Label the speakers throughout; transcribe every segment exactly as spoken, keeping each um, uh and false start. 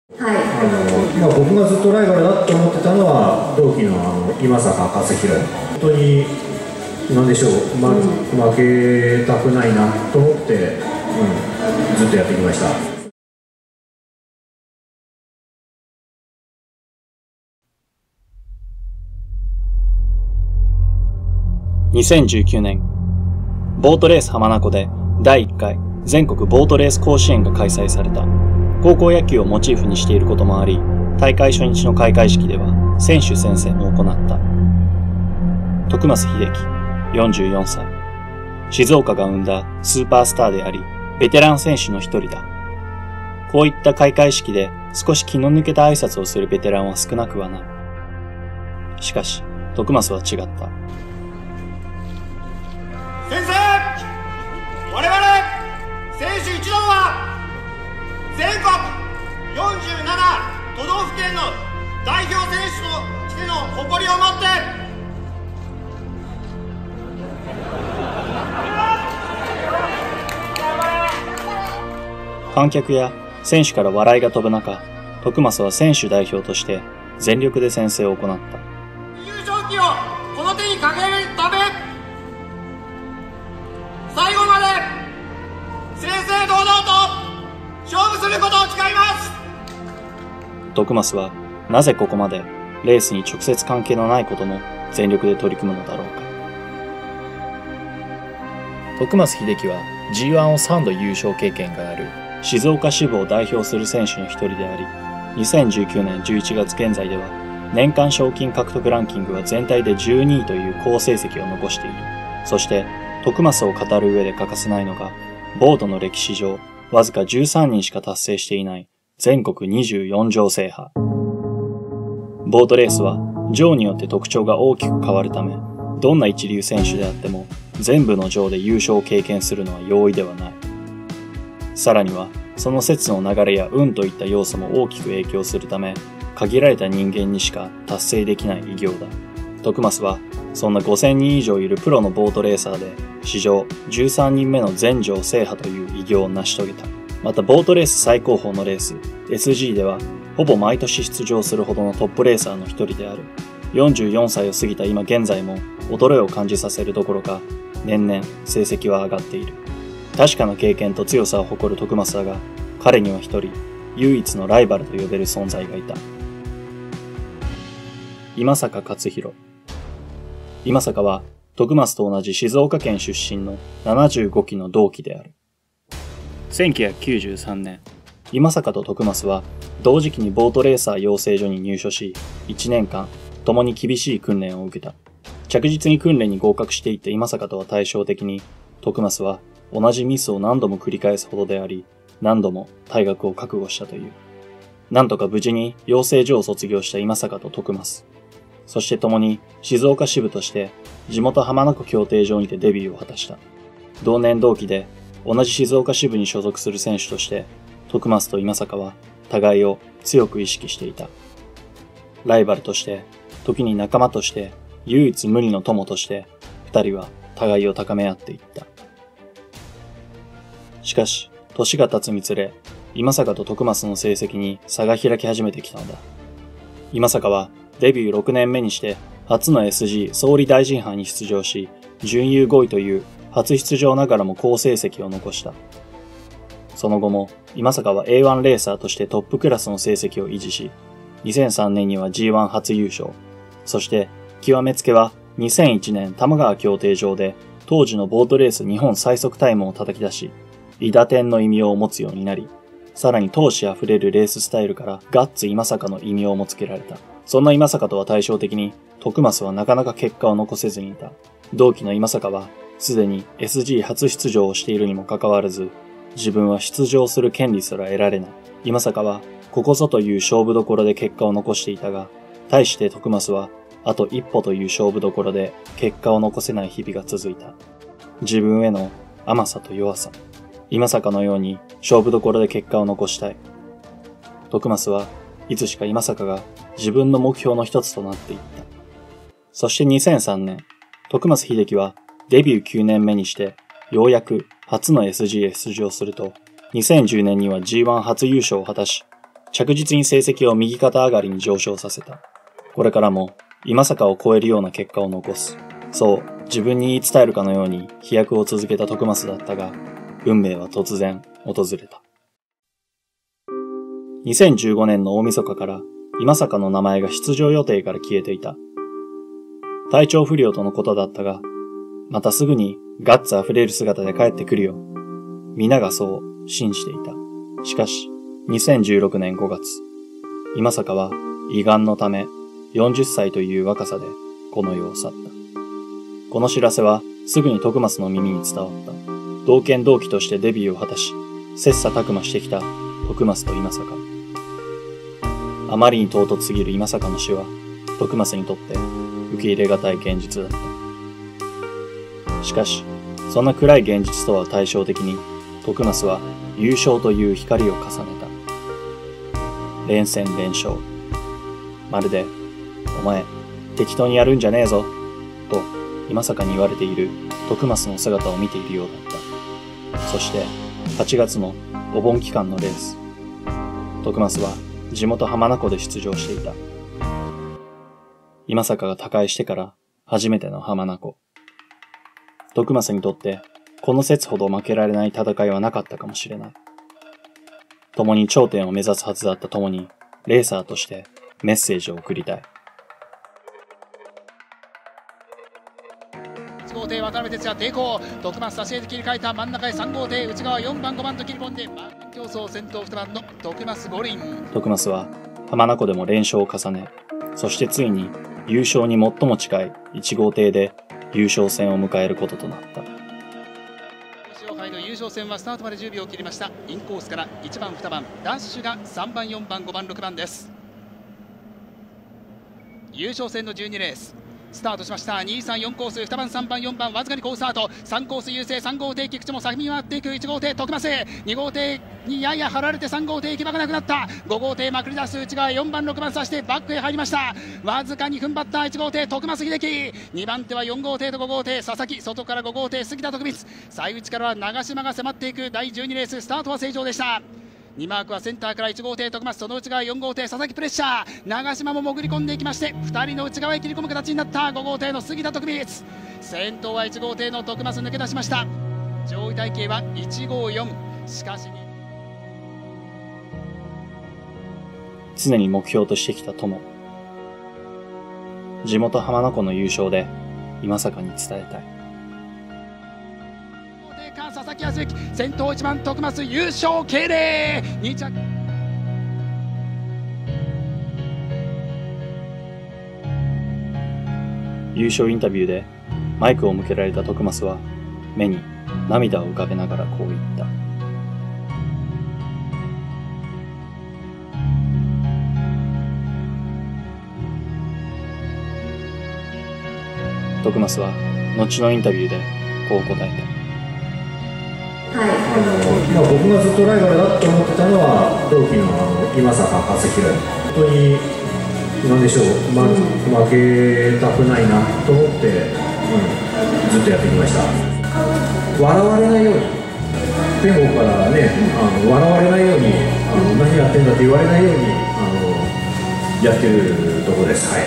Speaker 1: はい、
Speaker 2: あの、まあ、僕がずっとライバルだって思ってたのは同期のあの今坂勝弘。本当に何でしょう、ま、うん、負けたくないなと思って、うん、ずっとやってきました。
Speaker 3: にせんじゅうきゅうねん、ボートレース浜名湖でだいいっかい全国ボートレース甲子園が開催された。高校野球をモチーフにしていることもあり、大会初日の開会式では選手宣誓も行った。徳増秀樹、よんじゅうよんさい。静岡が生んだスーパースターであり、ベテラン選手の一人だ。こういった開会式で少し気の抜けた挨拶をするベテランは少なくはない。しかし、徳増は違った。
Speaker 4: 先生、我々選手一同は全国よんじゅうなな都道府県の代表選手としての誇りを持って
Speaker 3: 観客や選手から笑いが飛ぶ中、徳増は選手代表として全力で宣誓を行った。
Speaker 4: 優勝旗をこの手に掲げるため、最後まで正々堂々と勝負することを誓います。
Speaker 3: 徳増はなぜここまでレースに直接関係のないことも全力で取り組むのだろうか。徳増秀樹は ジーワン をさんど優勝経験がある静岡支部を代表する選手の一人であり、にせんじゅうきゅうねんじゅういちがつ現在では年間賞金獲得ランキングは全体でじゅうにいという好成績を残している。そして徳増を語る上で欠かせないのが、ボートの歴史上わずかじゅうさんにんしか達成していない全国にじゅうよん乗制覇。ボートレースは乗によって特徴が大きく変わるため、どんな一流選手であっても全部の乗で優勝を経験するのは容易ではない。さらにはその節の流れや運といった要素も大きく影響するため、限られた人間にしか達成できない偉業だ。徳増はそんなごせんにん以上いるプロのボートレーサーで史上じゅうさんにんめの全乗制覇という偉業を成し遂げた。またボートレース最高峰のレース エスジー ではほぼ毎年出場するほどのトップレーサーの一人である。よんじゅうよんさいを過ぎた今現在も衰えを感じさせるどころか、年々成績は上がっている。確かな経験と強さを誇る徳増だが、彼には一人唯一のライバルと呼べる存在がいた。今坂勝弘。今坂は徳増と同じ静岡県出身のななじゅうごきの同期である。せんきゅうひゃくきゅうじゅうさんねん、今坂と徳増は同時期にボートレーサー養成所に入所し、いちねんかん共に厳しい訓練を受けた。着実に訓練に合格していった今坂とは対照的に、徳増は同じミスを何度も繰り返すほどであり、何度も退学を覚悟したという。なんとか無事に養成所を卒業した今坂と徳増。そして共に静岡支部として地元浜名湖競艇場にてデビューを果たした。同年同期で同じ静岡支部に所属する選手として、徳増と今坂は互いを強く意識していた。ライバルとして、時に仲間として、唯一無二の友として、二人は互いを高め合っていった。しかし、年が経つにつれ、今坂と徳増の成績に差が開き始めてきたのだ。今坂はデビューろくねんめにして初の エスジー 総理大臣杯に出場し、準優ごいという初出場ながらも好成績を残した。その後も今坂は エーワン レーサーとしてトップクラスの成績を維持し、にせんさんねんには ジーワン 初優勝。そして極めつけはにせんいちねん玉川競艇場で当時のボートレース日本最速タイムを叩き出し、韋駄天の異名を持つようになり、さらに闘志あふれるレーススタイルからガッツ今坂の異名もつけられた。そんな今坂とは対照的に、徳増はなかなか結果を残せずにいた。同期の今坂は、すでに エスジー 初出場をしているにもかかわらず、自分は出場する権利すら得られない。今坂は、ここぞという勝負どころで結果を残していたが、対して徳増は、あと一歩という勝負どころで結果を残せない日々が続いた。自分への甘さと弱さ。今坂のように勝負どころで結果を残したい。徳増はいつしか今坂が自分の目標の一つとなっていった。そしてにせんさんねん、徳増秀樹はデビューきゅうねんめにしてようやく初の エスジー へ出場すると、にせんじゅうねんには ジーワン 初優勝を果たし、 着実に成績を右肩上がりに上昇させた。これからも今坂を超えるような結果を残す。そう自分に言い伝えるかのように飛躍を続けた徳増だったが、運命は突然訪れた。にせんじゅうごねんの大晦日から今坂の名前が出場予定から消えていた。体調不良とのことだったが、またすぐにガッツあふれる姿で帰ってくるよ。皆がそう信じていた。しかし、にせんじゅうろくねんごがつ、今坂は胃がんのためよんじゅっさいという若さでこの世を去った。この知らせはすぐに徳増の耳に伝わった。同県同期としてデビューを果たし、切磋琢磨してきた徳増と今坂。あまりに唐突すぎる今坂の死は、徳増にとって受け入れがたい現実だった。しかし、そんな暗い現実とは対照的に、徳増は優勝という光を重ねた。連戦連勝。まるで、お前、適当にやるんじゃねえぞ、と今坂に言われている徳増の姿を見ているようだった。そして、はちがつのお盆期間のレース。徳増は地元浜名湖で出場していた。今坂が他界してから初めての浜名湖。徳増にとってこの節ほど負けられない戦いはなかったかもしれない。共に頂点を目指すはずだった共にレーサーとしてメッセージを送りたい。
Speaker 1: いち号艇渡辺哲也抵抗、徳増差し入れ切り替えた真ん中へさん号艇内側よんばんごばんと切り込んで競争先頭にばんの徳増五輪。
Speaker 3: 徳増は浜名湖でも連勝を重ね、そしてついに優勝に最も近いいち号艇で優勝戦を迎えることとなった。
Speaker 1: 勝敗の優勝戦はスタートまでじゅうびょうを切りました。インコースからいちばんにばん、ダッシュがさんばんよんばんごばんろくばんです。優勝戦のじゅうにレーススタートしました。にさんよんコース、にばんさんばんよんばんわずかに好スタート。さんコース優勢、さん号艇菊池も先に回っていく。いち号艇徳増、に号艇にやや張られてさん号艇行き場がなくなった。ご号艇まくり出す内側よんばんろくばん差してバックへ入りました。わずかに踏ん張ったいち号艇徳増秀樹、にばん手はよん号艇とご号艇佐々木、外からご号艇杉田徳光、最内からは長島が迫っていく。だいじゅうにレーススタートは正常でした。にマークはセンターからいち号艇徳増、その内側よん号艇佐々木プレッシャー、長島も潜り込んでいきましてふたりの内側へ切り込む形になったご号艇の杉田徳光。先頭はいち号艇の徳増抜け出しました。上位体系はいちごよん。しかし
Speaker 3: 常に目標としてきた友。地元浜名湖の優勝で今坂に伝えたい。
Speaker 1: 佐々木康之、先頭いちばん徳増優勝敬礼。に着
Speaker 3: 優勝インタビューでマイクを向けられた徳増は目に涙を浮かべながらこう言った。徳増は後のインタビューでこう答えた。
Speaker 2: はい、あのまあ、僕がずっとライバルだと思ってたのは同期のあの今坂和弘。本当に何でしょう、ま、負けたくないなと思って、うん、ずっとやってきました。笑われないように、天国からね、あの笑われないように、あの何やってんだって言われないようにあのやってるところです。はい。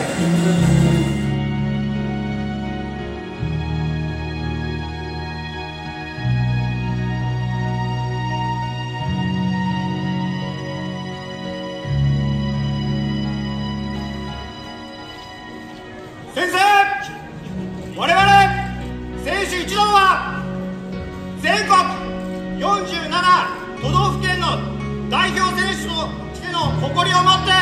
Speaker 4: 先生、我々選手一同は全国よんじゅうなな都道府県の代表選手としての誇りを持って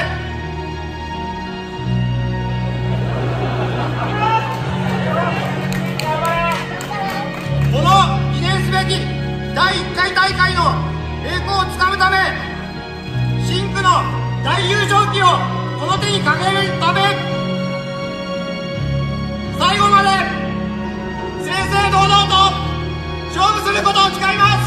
Speaker 4: この記念すべきだいいっかい大会の栄光をつかむため、深紅の大優勝旗をこの手に掲げるため、最後まで正々堂々と勝負することを誓います。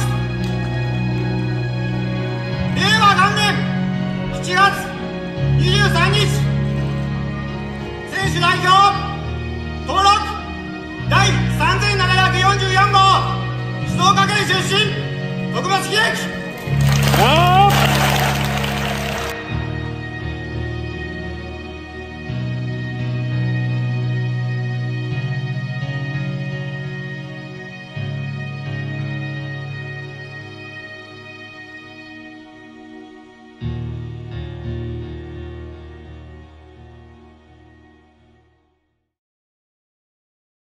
Speaker 4: れいわ元年しちがつにじゅうさんにち、選手代表登録だいさんぜんななひゃくよんじゅうよん号静岡県出身徳増秀樹。